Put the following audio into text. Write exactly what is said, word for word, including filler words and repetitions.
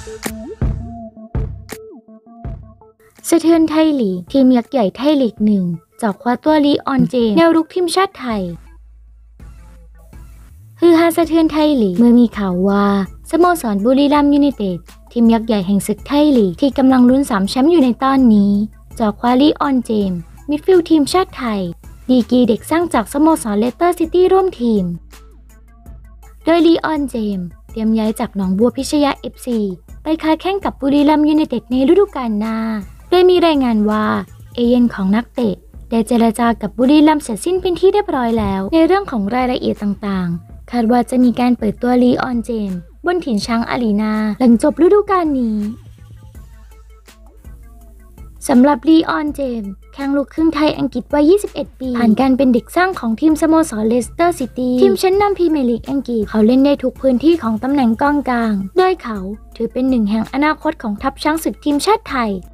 สะเทือนไทยลีกทีมยักษ์ใหญ่ไทยลีกหนึ่งจอกคว้าตัวลีออนเจมส์แนวรุกทีมชาติไทยฮือฮาสะเทือนไทยลีกเมื่อมีข่าวว่าสโมสรบุรีรัมย์ยูไนเต็ดทีมยักษ์ใหญ่แห่งศึกไทยลีกที่กำลังลุ้นสามแชมป์อยู่ในตอนนี้จอกคว้าลีออนเจมส์มิดฟิลด์ทีมชาติไทยดีกรีเด็กสร้างจากสโมสรเลสเตอร์ซิตี้ร่วมทีมโดยลีออนเจมส์เตรียมย้ายจากหนองบัวพิชยา เอฟ ซี ไปค้าแข่งกับบุรีรัมย์ยูไนเต็ดในฤดูกาลหน้าโดยมีรายงานว่าเอเย่นของนักเตะได้เจรจากับบุรีรัมย์เสร็จสิ้นเป็นที่เรียบร้อยแล้วในเรื่องของรายละเอียดต่างๆคาดว่าจะมีการเปิดตัวลีออนเจมส์บนถิ่นช้างอารีนาหลังจบฤดูกาลนี้สำหรับลีออนเจมส์แข้งลูกครึ่งไทยอังกฤษวัยยี่สิบเอ็ดปีผ่านการเป็นเด็กสร้างของทีมสโมสรเลสเตอร์ซิตี้ทีมชั้นนำพรีเมียร์ลีกอังกฤษเขาเล่นได้ทุกพื้นที่ของตำแหน่งกองกลางโดยเขาถือเป็นหนึ่งแห่งอนาคตของทัพช้างศึกทีมชาติไทย